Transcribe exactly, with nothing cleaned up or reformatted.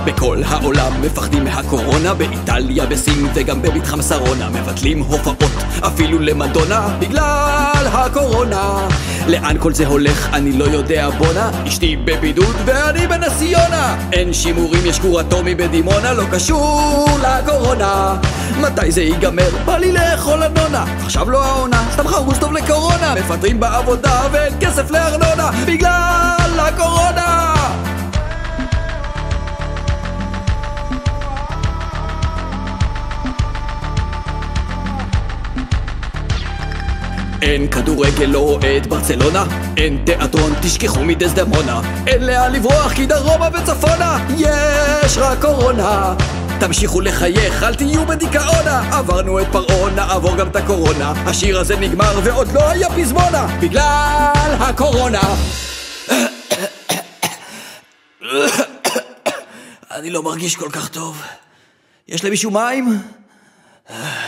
בכל העולם מפחדים מהקורונה, באיטליה, בסין וגם במתחם שרונה. מבטלים הופעות אפילו למדונה בגלל הקורונה. לאן כל זה הולך אני לא יודע בונה, אשתי בבידוד ואני בנסיונה. אין שימורים, יש כור אטומי בדימונה, לא קשור לקורונה. מתי זה ייגמר? בא לי לאכול אנונה, עכשיו לא העונה, סתם חרוס טוב לקורונה. מפטרים בעבודה ואין כסף לארנונה בגלל הקורונה. אין כדורגל, לא אוהד ברצלונה, אין תיאטרון, תשכחו מדסדמונה. אין לאן לברוח כי דרומה וצפונה יש רק קורונה. תמשיכו לחייך, אל תהיו בדיכאונה. עברנו את פרעה, נעבור גם את הקורונה. השיר הזה נגמר ועוד לא היה פזמונה בגלל הקורונה. אני לא מרגיש כל כך טוב. יש למישהו מים?